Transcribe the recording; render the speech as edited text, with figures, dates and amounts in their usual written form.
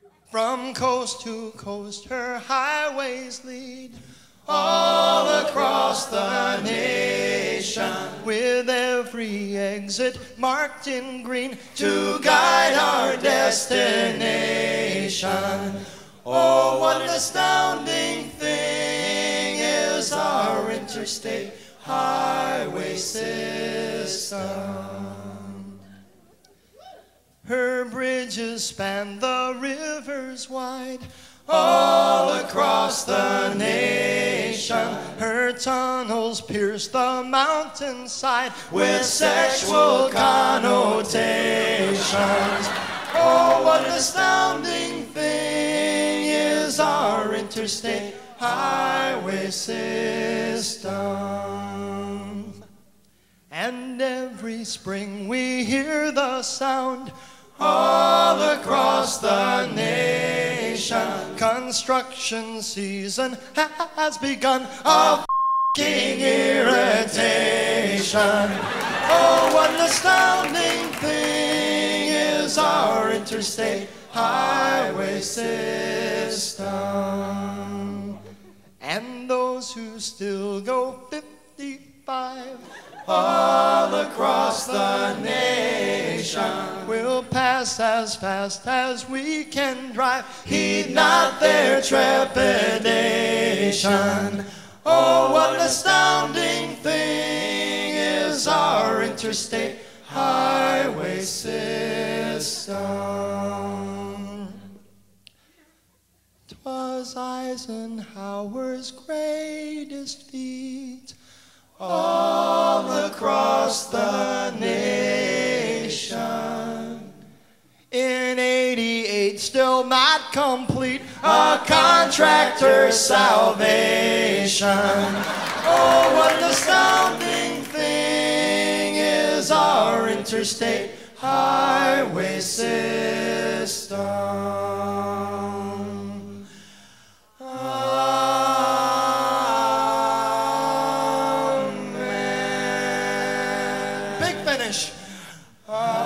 From coast to coast her highways lead, all across the nation, with every exit marked in green to guide our destination. Oh, what an astounding thing is our interstate highway system. Her bridges span the rivers wide, all across the nation. Her tunnels pierce the mountainside with sexual connotations. Oh, what an astounding thing is our interstate highway system. And every spring we hear the sound all across the nation. Construction season has begun, a f***ing irritation. Oh, what an astounding thing is our interstate highway system. And those who still go 55 all across the nation will pass as fast as we can drive, heed not their trepidation. Oh, what an astounding thing is our interstate highway system. 'Twas Eisenhower's greatest feat, all across the nation. In '88, still not complete, a contractor's salvation. Oh, what an astounding thing is our interstate highway system. Big finish.